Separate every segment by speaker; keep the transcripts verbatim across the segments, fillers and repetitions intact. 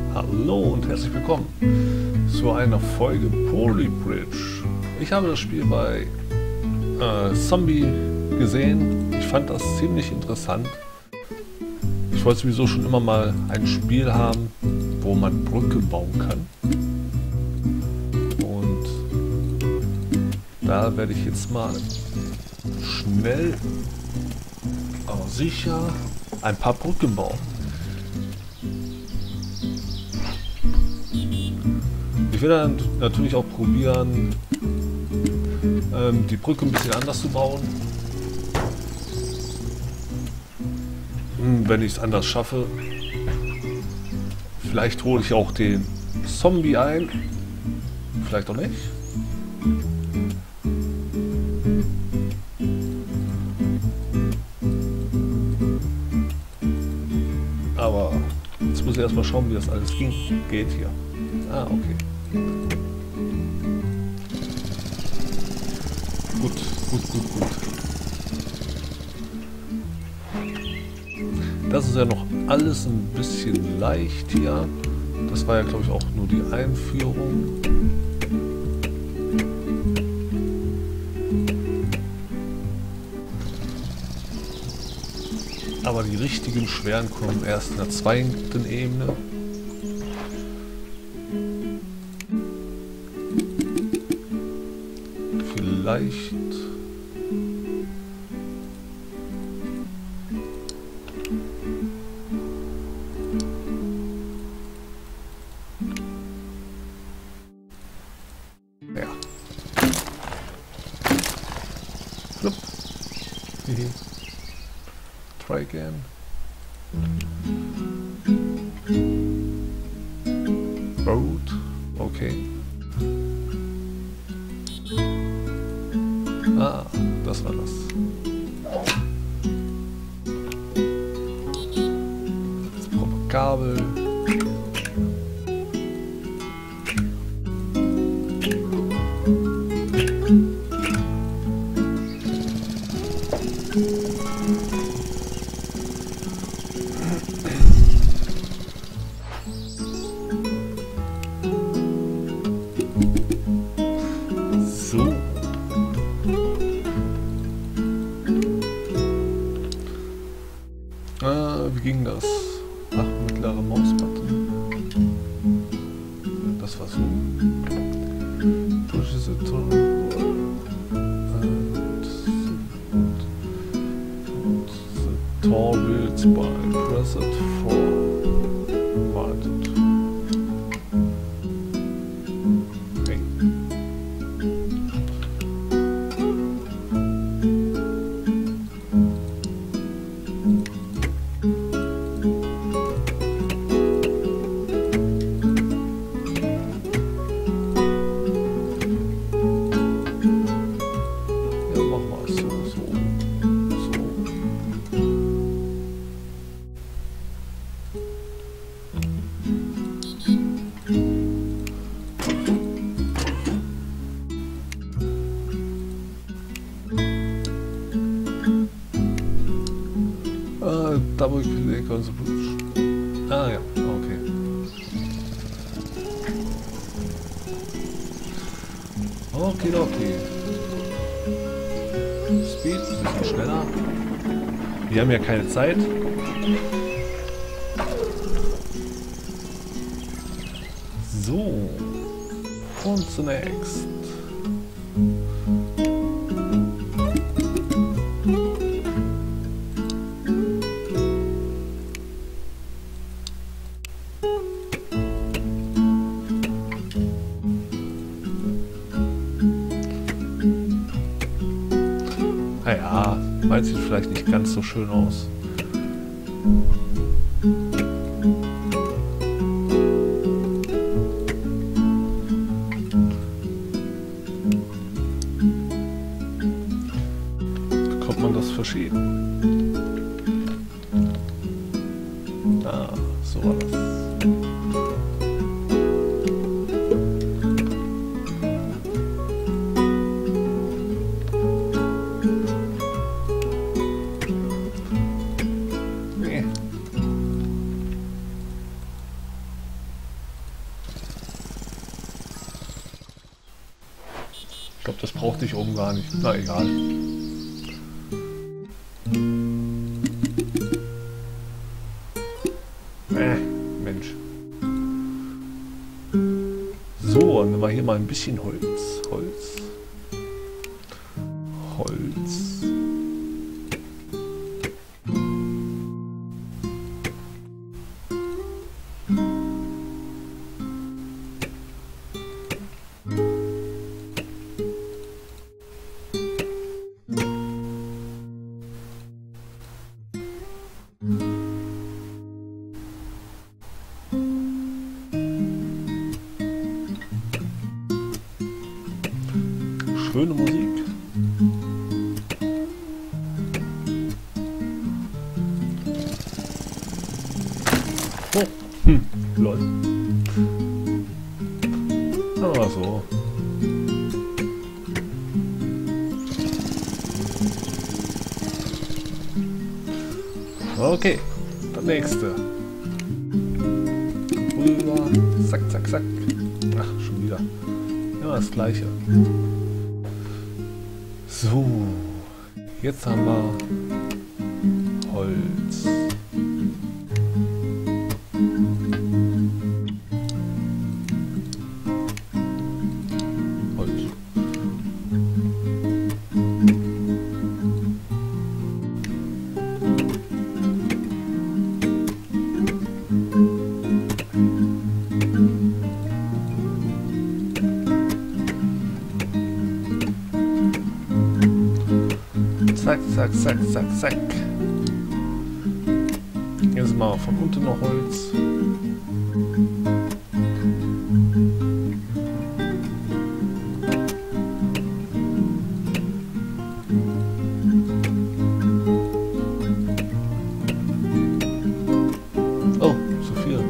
Speaker 1: Hallo und herzlich willkommen zu einer Folge Poly Bridge. Ich habe das Spiel bei äh, Zombie gesehen. Ich fand das ziemlich interessant. Ich wollte sowieso schon immer mal ein Spiel haben, wo man Brücke bauen kann. Und da werde ich jetzt mal schnell, aber sicher ein paar Brücken bauen. Ich werde dann natürlich auch probieren, ähm, die Brücke ein bisschen anders zu bauen. Hm, wenn ich es anders schaffe. Vielleicht hole ich auch den Zombie ein. Vielleicht auch nicht. Aber jetzt muss ich erstmal schauen, wie das alles ging. Geht hier. Ah, okay. Gut, gut, gut, gut. Das ist ja noch alles ein bisschen leicht hier. Das war ja, glaube ich, auch nur die Einführung. Aber die richtigen schweren kommen erst in der zweiten Ebene. Vielleicht. Ja. Flup. Try again. Road. Okay. Ah, das war das. Jetzt brauchen wir Kabel. So. Äh, wie ging das? Ach, mittlerer Mausbutton. Das war so. Push the torrent and, and the torrents by press it forward. Okay. Uh, double click on the bridge. Ah ja, okay. Okay, okay. Speed, ein bisschen schneller. Wir haben ja keine Zeit. So. Und zunächst. Naja, meint sieht vielleicht nicht ganz so schön aus. Da kommt man das verschieden. Ah, so war das. Nee. Ich glaube, das brauchte ich oben gar nicht. Na egal. Äh, Mensch. So, dann nehmen wir hier mal ein bisschen Holz. Holz. Holz. Schöne Musik. Oh, hm, lol. Aber so. Okay, der nächste. Rüber, zack, zack, zack. Ach, schon wieder. Ja, das gleiche. So, jetzt haben wir Holz. Holz. Zack, zack, zack, zack, zack. Jetzt mal von unten noch Holz. Oh, zu viel.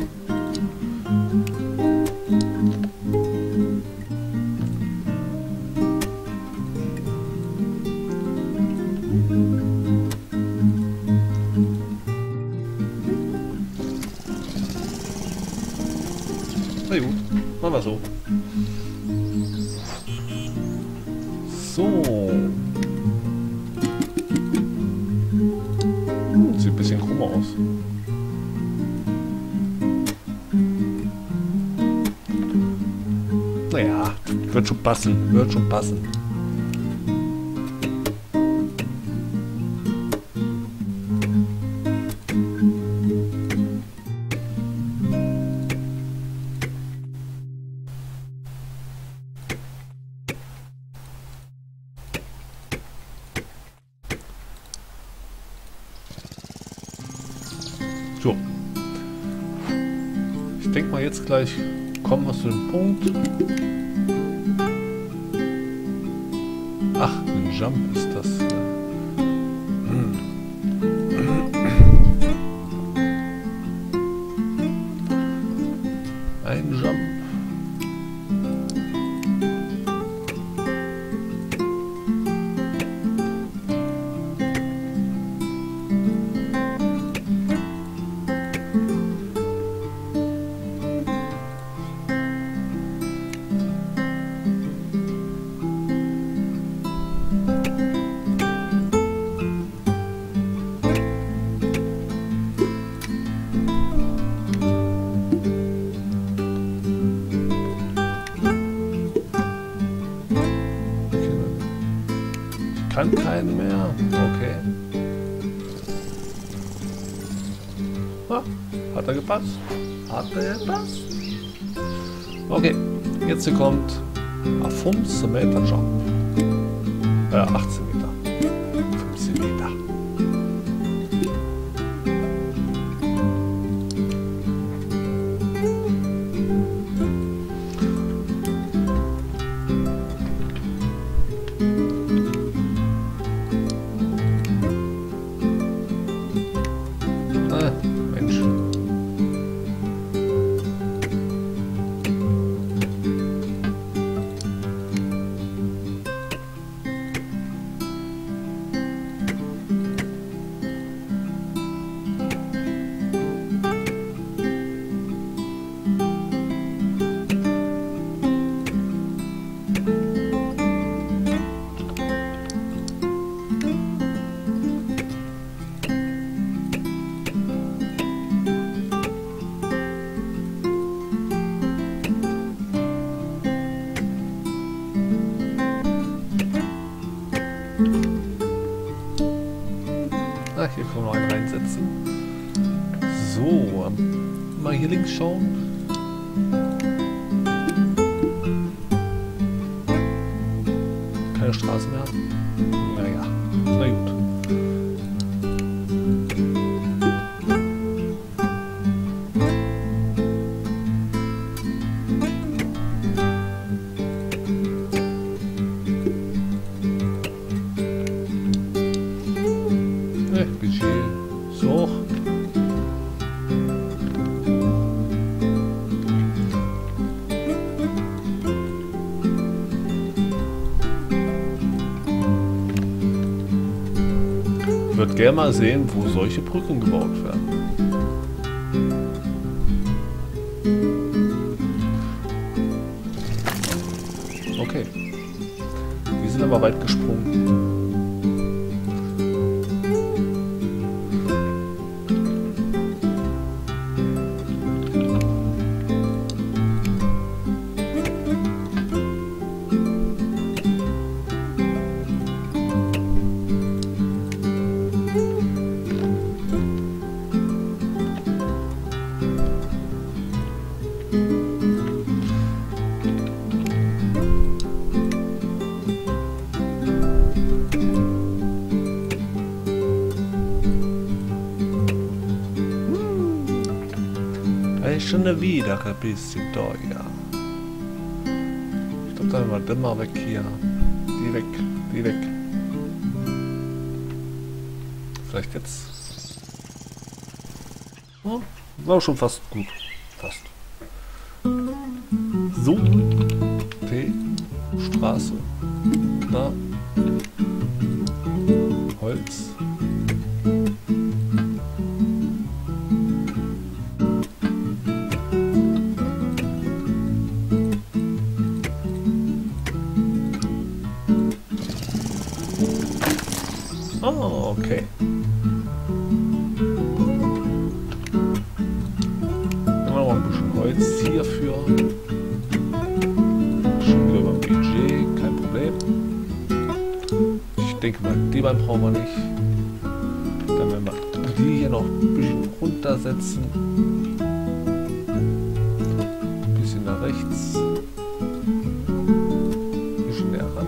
Speaker 1: Na gut, machen wir so. So. Hm, sieht ein bisschen krumm aus. Naja, wird schon passen, wird schon passen. So. Ich denke mal jetzt gleich kommen wir zu dem Punkt. Ach, ein Jump ist das. Hm. Ein Jump. Kann keinen mehr. Okay. Ah, hat er gepasst? Hat er gepasst? Okay, jetzt kommt ein fünfzehn Meter Jump. Äh, achtzehn Meter. fünfzehn Meter. mal hier links schauen. Keine Straße mehr. Naja, na gut. Ne, Budget ist hoch. Ich würde gerne mal sehen, wo solche Brücken gebaut werden. Okay. Die sind aber weit gesprungen. Schon wieder ein bisschen teuer. Ich glaube, dann mal den mal weg hier. Die weg, die weg. Vielleicht jetzt. Oh, war schon fast gut. Fast. So. T. Straße. Da. Holz. Oh, okay. Dann machen wir ein bisschen Holz hierfür. Schon wieder beim Budget, kein Problem. Ich denke mal, die beiden brauchen wir nicht. Dann werden wir die hier noch ein bisschen runtersetzen. Ein bisschen nach rechts. Ein bisschen näher ran.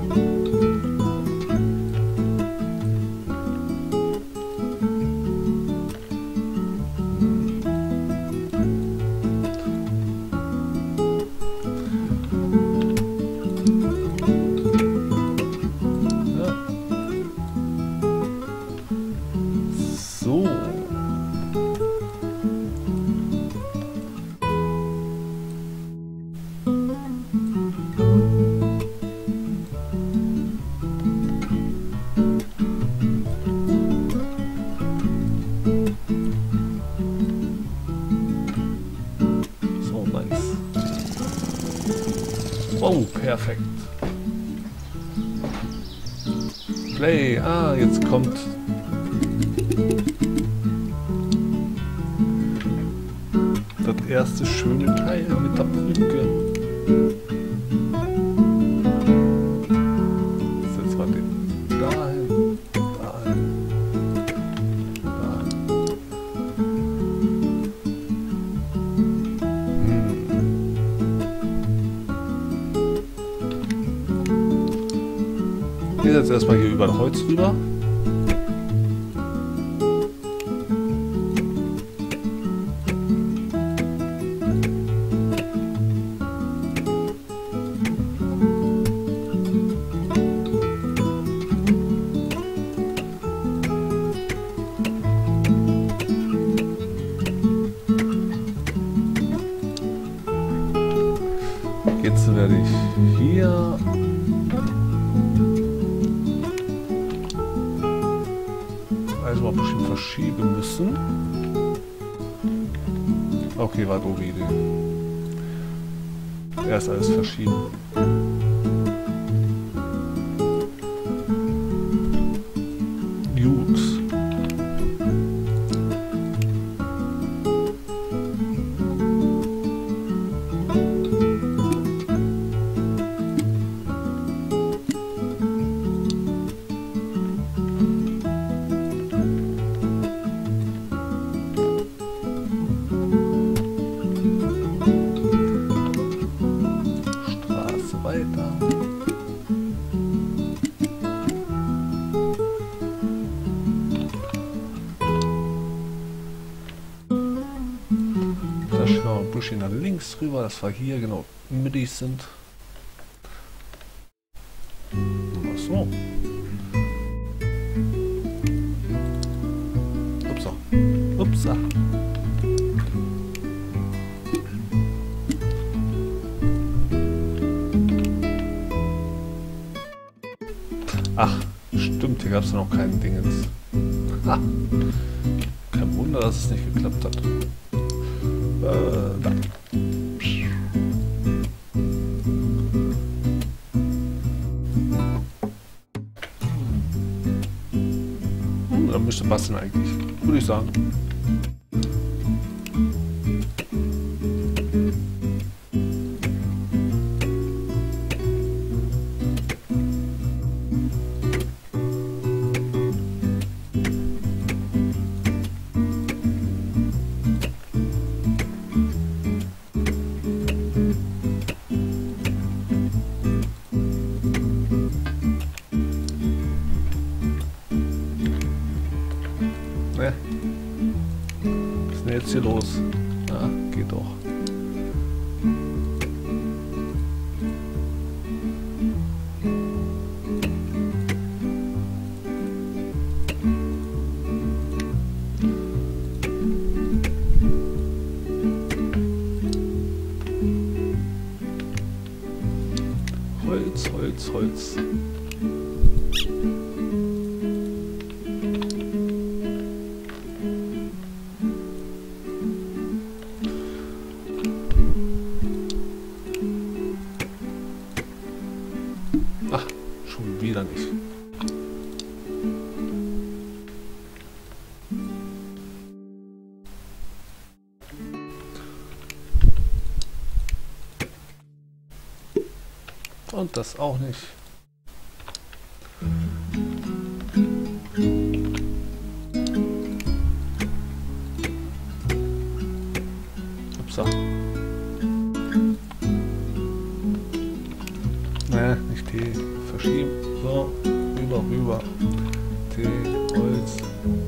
Speaker 1: Oh, perfekt. Play. Ah, jetzt kommt das erste schöne Teil mit der Brücke. Setzen wir den dahin, dahin, dahin. Ich gehe jetzt erstmal hier über das Holz rüber. Jetzt werde ich hier also mal ein bisschen verschieben müssen. Okay, war doofe Idee. Erst alles verschieben. Gut. hier nach links rüber, dass wir hier genau mittig sind. Ach so. Upsa. Upsa. Ach, stimmt, hier gab es noch keinen Dingens. Ha. Kein Wunder, dass es nicht geklappt hat. Äh, da. Hm, da müsste passen eigentlich, würde ich sagen. Ne? Was ist denn jetzt hier los? Ja, geht doch. Holz, Holz, Holz. Ach, schon wieder nicht. Und das auch nicht. Upsa. Ne, nicht T. Verschieben. So, rüber, rüber. T, Holz.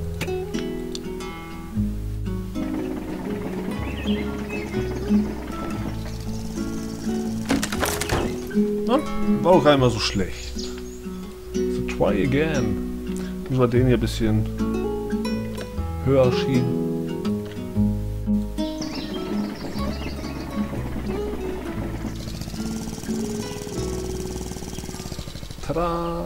Speaker 1: Na, war auch einmal so schlecht. So, try again. Müssen wir den hier ein bisschen höher schieben. Tada!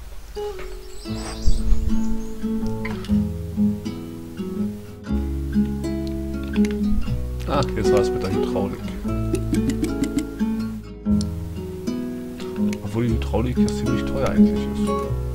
Speaker 1: Ah, jetzt war es mit der Hydraulik. Obwohl die Hydraulik ja ziemlich teuer eigentlich ist.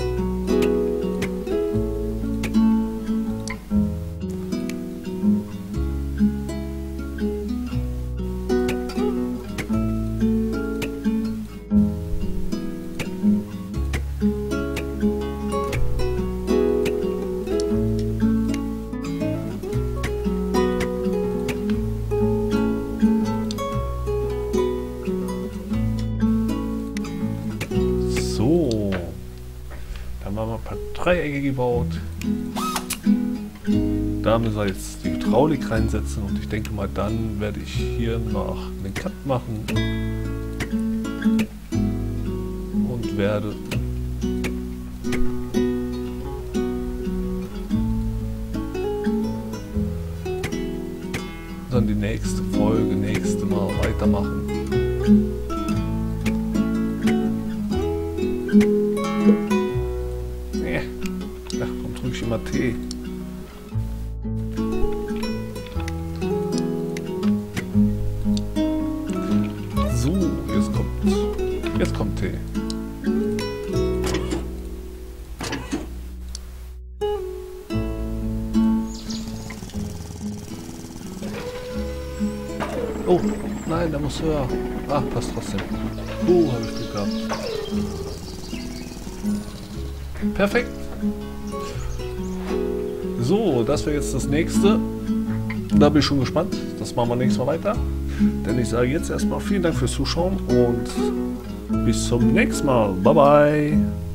Speaker 1: So, dann haben wir ein paar Dreiecke gebaut. Da müssen wir jetzt die Hydraulik reinsetzen und ich denke mal, dann werde ich hier noch einen Cut machen und werde dann die nächste Folge, nächste Mal weitermachen. Nee. Ach komm, drück ich immer T. So, jetzt kommt. Jetzt kommt T. Oh, nein, der muss höher. Ah, passt trotzdem. Uh, habe ich Glück gehabt. Perfekt. So, das wäre jetzt das nächste. Da bin ich schon gespannt. Das machen wir nächstes Mal weiter. Denn ich sage jetzt erstmal vielen Dank fürs Zuschauen und bis zum nächsten Mal. Bye, bye.